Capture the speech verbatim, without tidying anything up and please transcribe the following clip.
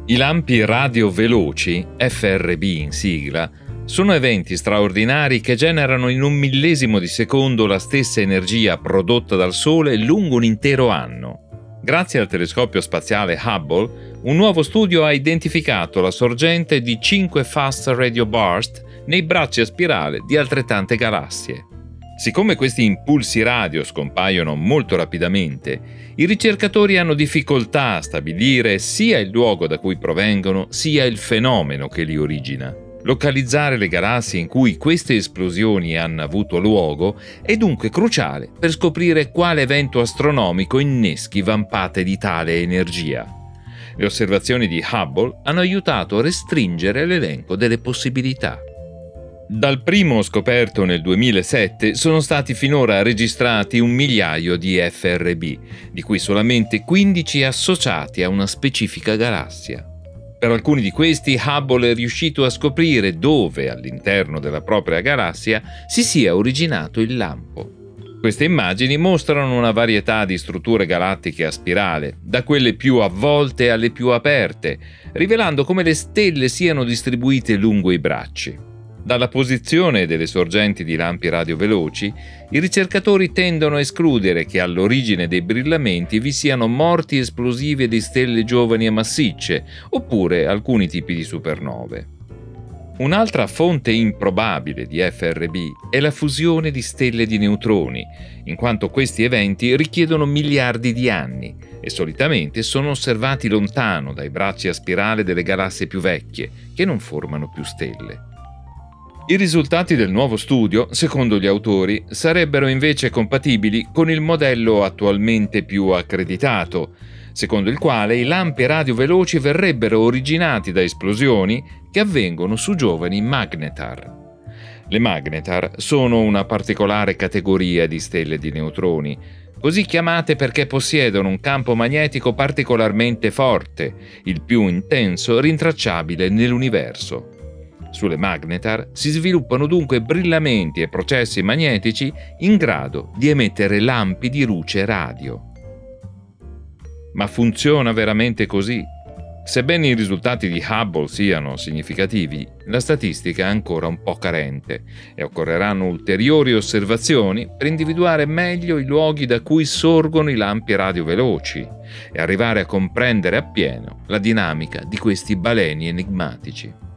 I lampi radioveloci, F R B in sigla, sono eventi straordinari che generano in un millesimo di secondo la stessa energia prodotta dal Sole lungo un intero anno. Grazie al telescopio spaziale Hubble, un nuovo studio ha identificato la sorgente di cinque fast radio burst nei bracci a spirale di altrettante galassie. Siccome questi impulsi radio scompaiono molto rapidamente, i ricercatori hanno difficoltà a stabilire sia il luogo da cui provengono, sia il fenomeno che li origina. Localizzare le galassie in cui queste esplosioni hanno avuto luogo è dunque cruciale per scoprire quale evento astronomico inneschi vampate di tale energia. Le osservazioni di Hubble hanno aiutato a restringere l'elenco delle possibilità. Dal primo scoperto nel duemilasette sono stati finora registrati un migliaio di F R B, di cui solamente quindici associati a una specifica galassia. Per alcuni di questi Hubble è riuscito a scoprire dove, all'interno della propria galassia, si sia originato il lampo. Queste immagini mostrano una varietà di strutture galattiche a spirale, da quelle più avvolte alle più aperte, rivelando come le stelle siano distribuite lungo i bracci. Dalla posizione delle sorgenti di lampi radioveloci, i ricercatori tendono a escludere che all'origine dei brillamenti vi siano morti esplosive di stelle giovani e massicce, oppure alcuni tipi di supernove. Un'altra fonte improbabile di F R B è la fusione di stelle di neutroni, in quanto questi eventi richiedono miliardi di anni e solitamente sono osservati lontano dai bracci a spirale delle galassie più vecchie, che non formano più stelle. I risultati del nuovo studio, secondo gli autori, sarebbero invece compatibili con il modello attualmente più accreditato, secondo il quale i lampi radioveloci verrebbero originati da esplosioni che avvengono su giovani magnetar. Le magnetar sono una particolare categoria di stelle di neutroni, così chiamate perché possiedono un campo magnetico particolarmente forte, il più intenso rintracciabile nell'universo. Sulle magnetar si sviluppano dunque brillamenti e processi magnetici in grado di emettere lampi di luce radio. Ma funziona veramente così? Sebbene i risultati di Hubble siano significativi, la statistica è ancora un po' carente e occorreranno ulteriori osservazioni per individuare meglio i luoghi da cui sorgono i lampi radioveloci e arrivare a comprendere appieno la dinamica di questi baleni enigmatici.